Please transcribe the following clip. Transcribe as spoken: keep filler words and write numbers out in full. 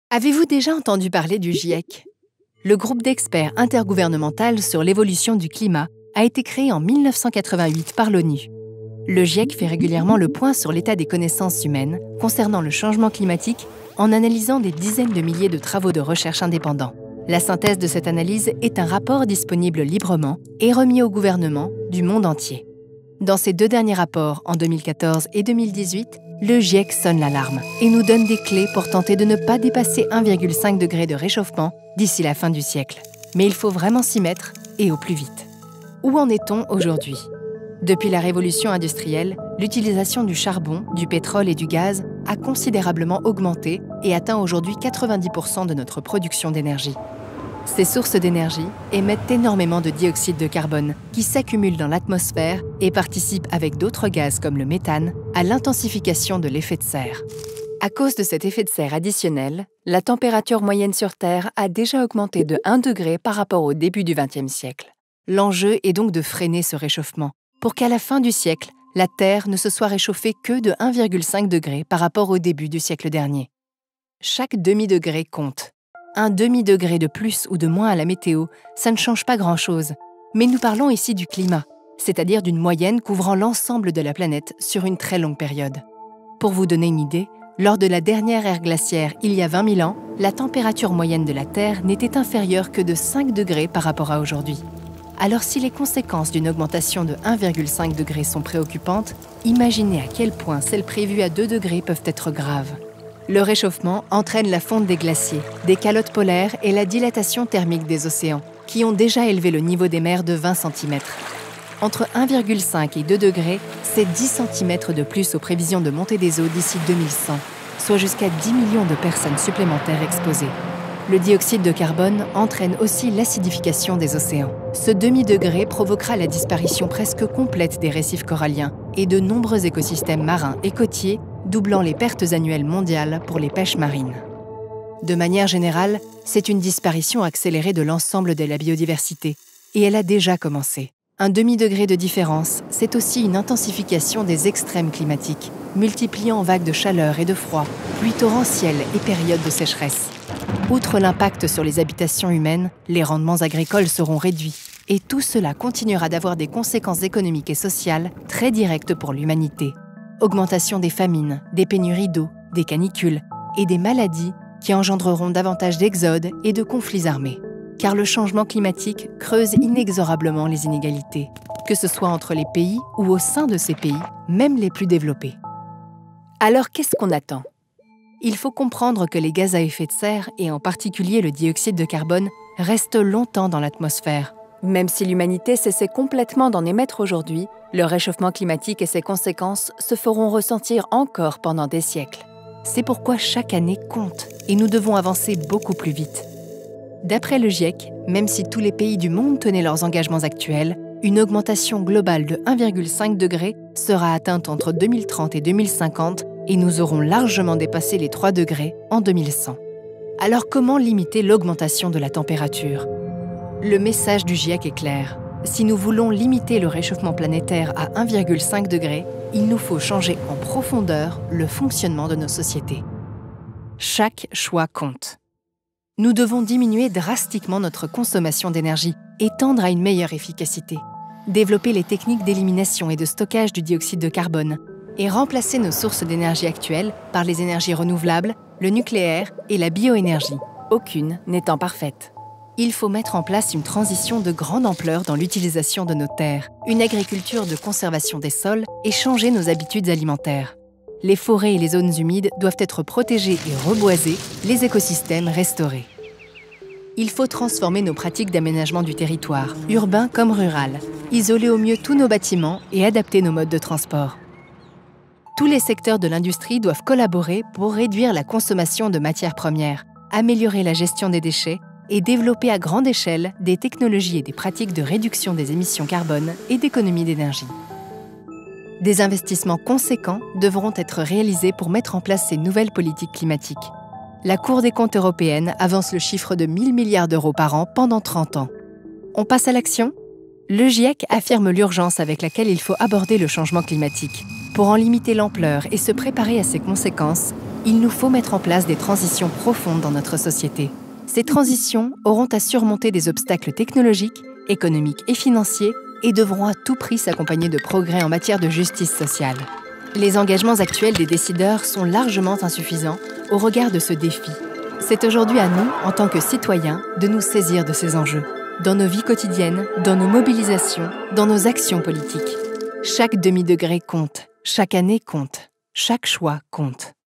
Avez-vous déjà entendu parler du GIEC? Le groupe d'experts intergouvernemental sur l'évolution du climat a été créé en mille neuf cent quatre-vingt-huit par l'ONU. Le GIEC fait régulièrement le point sur l'état des connaissances humaines concernant le changement climatique en analysant des dizaines de milliers de travaux de recherche indépendants. La synthèse de cette analyse est un rapport disponible librement et remis au gouvernement du monde entier. Dans ces deux derniers rapports, en deux mille quatorze et deux mille dix-huit, le GIEC sonne l'alarme et nous donne des clés pour tenter de ne pas dépasser un virgule cinq degré de réchauffement d'ici la fin du siècle. Mais il faut vraiment s'y mettre et au plus vite. Où en est-on aujourd'hui? Depuis la révolution industrielle, l'utilisation du charbon, du pétrole et du gaz a considérablement augmenté et atteint aujourd'hui quatre-vingt-dix pour cent de notre production d'énergie. Ces sources d'énergie émettent énormément de dioxyde de carbone qui s'accumule dans l'atmosphère et participe avec d'autres gaz comme le méthane à l'intensification de l'effet de serre. À cause de cet effet de serre additionnel, la température moyenne sur Terre a déjà augmenté de un degré par rapport au début du vingtième siècle. L'enjeu est donc de freiner ce réchauffement pour qu'à la fin du siècle, la Terre ne se soit réchauffée que de un virgule cinq degré par rapport au début du siècle dernier. Chaque demi-degré compte. Un demi-degré de plus ou de moins à la météo, ça ne change pas grand-chose. Mais nous parlons ici du climat, c'est-à-dire d'une moyenne couvrant l'ensemble de la planète sur une très longue période. Pour vous donner une idée, lors de la dernière ère glaciaire, il y a vingt mille ans, la température moyenne de la Terre n'était inférieure que de cinq degrés par rapport à aujourd'hui. Alors si les conséquences d'une augmentation de un virgule cinq degré sont préoccupantes, imaginez à quel point celles prévues à deux degrés peuvent être graves. Le réchauffement entraîne la fonte des glaciers, des calottes polaires et la dilatation thermique des océans, qui ont déjà élevé le niveau des mers de vingt centimètres. Entre un virgule cinq et deux degrés, c'est dix centimètres de plus aux prévisions de montée des eaux d'ici deux mille cent, soit jusqu'à dix millions de personnes supplémentaires exposées. Le dioxyde de carbone entraîne aussi l'acidification des océans. Ce demi-degré provoquera la disparition presque complète des récifs coralliens et de nombreux écosystèmes marins et côtiers, doublant les pertes annuelles mondiales pour les pêches marines. De manière générale, c'est une disparition accélérée de l'ensemble de la biodiversité, et elle a déjà commencé. Un demi-degré de différence, c'est aussi une intensification des extrêmes climatiques, multipliant vagues de chaleur et de froid, pluies torrentielles et périodes de sécheresse. Outre l'impact sur les habitations humaines, les rendements agricoles seront réduits, et tout cela continuera d'avoir des conséquences économiques et sociales très directes pour l'humanité. Augmentation des famines, des pénuries d'eau, des canicules et des maladies qui engendreront davantage d'exodes et de conflits armés. Car le changement climatique creuse inexorablement les inégalités, que ce soit entre les pays ou au sein de ces pays, même les plus développés. Alors qu'est-ce qu'on attend? Il faut comprendre que les gaz à effet de serre, et en particulier le dioxyde de carbone, restent longtemps dans l'atmosphère. Même si l'humanité cessait complètement d'en émettre aujourd'hui, le réchauffement climatique et ses conséquences se feront ressentir encore pendant des siècles. C'est pourquoi chaque année compte et nous devons avancer beaucoup plus vite. D'après le GIEC, même si tous les pays du monde tenaient leurs engagements actuels, une augmentation globale de un virgule cinq degré sera atteinte entre deux mille trente et deux mille cinquante et nous aurons largement dépassé les trois degrés en deux mille cent. Alors comment limiter l'augmentation de la température? Le message du GIEC est clair. Si nous voulons limiter le réchauffement planétaire à un virgule cinq degré, il nous faut changer en profondeur le fonctionnement de nos sociétés. Chaque choix compte. Nous devons diminuer drastiquement notre consommation d'énergie et tendre à une meilleure efficacité, développer les techniques d'élimination et de stockage du dioxyde de carbone et remplacer nos sources d'énergie actuelles par les énergies renouvelables, le nucléaire et la bioénergie, aucune n'étant parfaite. Il faut mettre en place une transition de grande ampleur dans l'utilisation de nos terres, une agriculture de conservation des sols et changer nos habitudes alimentaires. Les forêts et les zones humides doivent être protégées et reboisées, les écosystèmes restaurés. Il faut transformer nos pratiques d'aménagement du territoire, urbain comme rural, isoler au mieux tous nos bâtiments et adapter nos modes de transport. Tous les secteurs de l'industrie doivent collaborer pour réduire la consommation de matières premières, améliorer la gestion des déchets et développer à grande échelle des technologies et des pratiques de réduction des émissions carbone et d'économie d'énergie. Des investissements conséquents devront être réalisés pour mettre en place ces nouvelles politiques climatiques. La Cour des comptes européenne avance le chiffre de mille milliards d'euros par an pendant trente ans. On passe à l'action? Le GIEC affirme l'urgence avec laquelle il faut aborder le changement climatique. Pour en limiter l'ampleur et se préparer à ses conséquences, Il nous faut mettre en place des transitions profondes dans notre société. Ces transitions auront à surmonter des obstacles technologiques, économiques et financiers et devront à tout prix s'accompagner de progrès en matière de justice sociale. Les engagements actuels des décideurs sont largement insuffisants au regard de ce défi. C'est aujourd'hui à nous, en tant que citoyens, de nous saisir de ces enjeux, dans nos vies quotidiennes, dans nos mobilisations, dans nos actions politiques. Chaque demi-degré compte, chaque année compte, chaque choix compte.